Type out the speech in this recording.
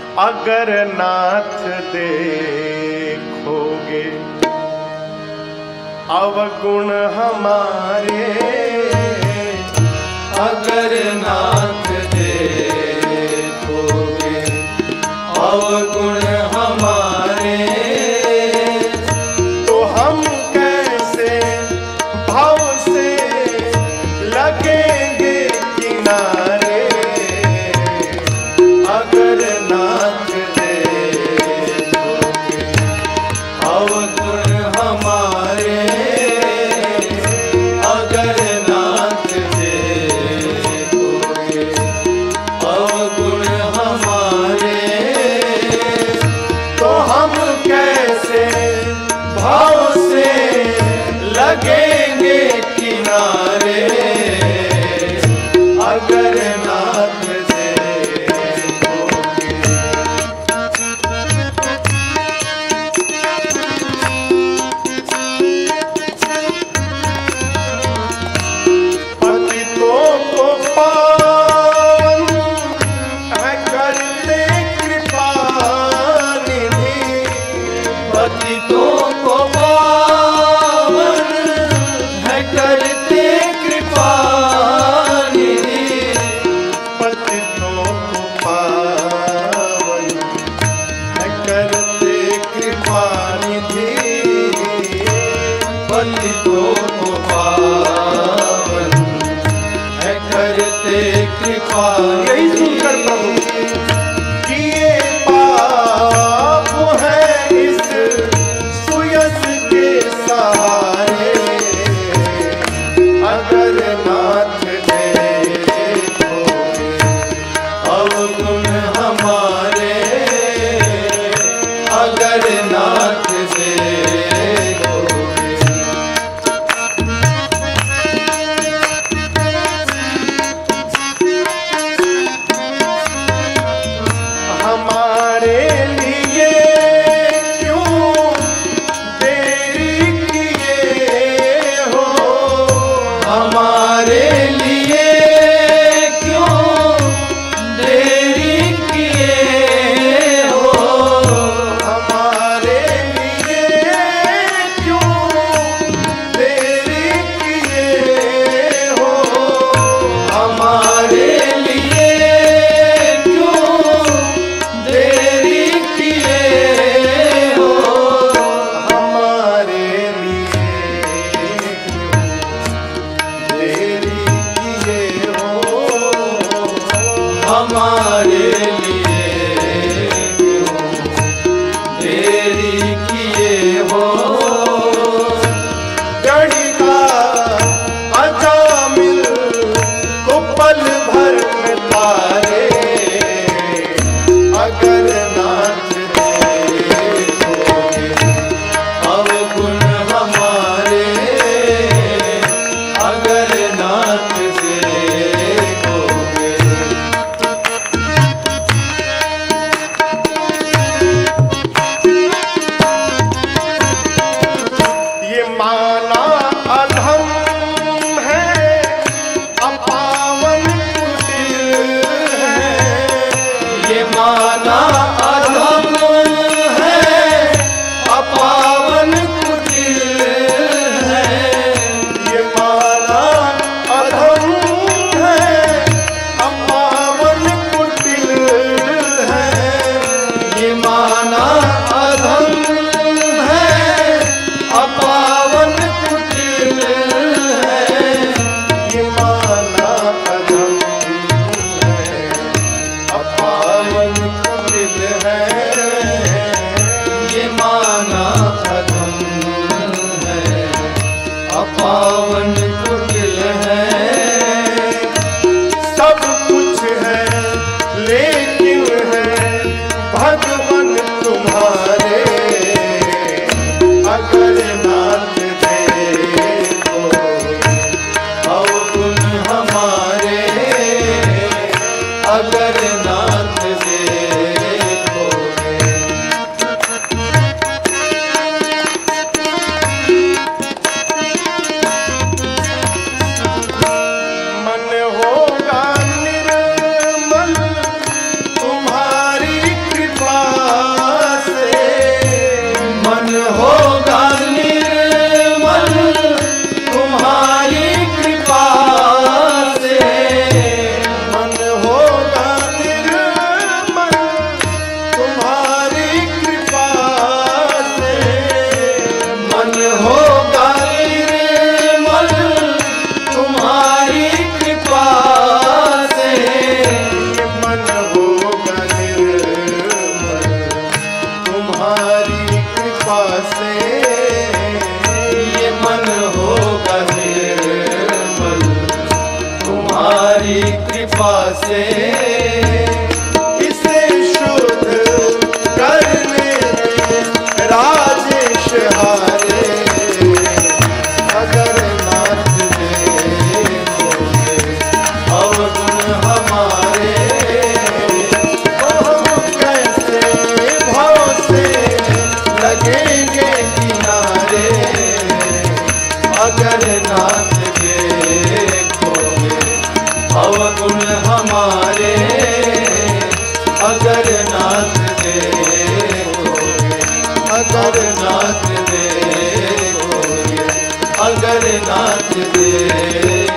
अगर नाथ देखोगे अवगुण हमारे, अगर नाथ देखोगे अवगुण हमारे, तो हम कैसे भाव से लगेंगे किनारे। अगर नाथ देखोगे अवगुण हमारे, अगर नाथ देखोगे अवगुण हमारे, तो हम कैसे भाव से लगेंगे किनारे। अगर नाथ पतितों को पावन है करते कृपा निधि, पतितों को पावन है करते कृपा निधि, पतितों को पावन है करते कृपा निधि, पतितों को पावन है करते कृपा। यही सुनकर प्रभु किए पाप है इस सुयस के सहारे। अगर नाथ देखोगे अवगुण हमारे, अगर नाथ देखोगे हमारे लिए क्यों देरी किए हो, हमारे लिए क्यों देरी किए अगर नाथ देखोगे अवगुण हमारे, अगर नाथ देखोगे, अगर नाथ देखोगे, अगर नाथ देखोगे।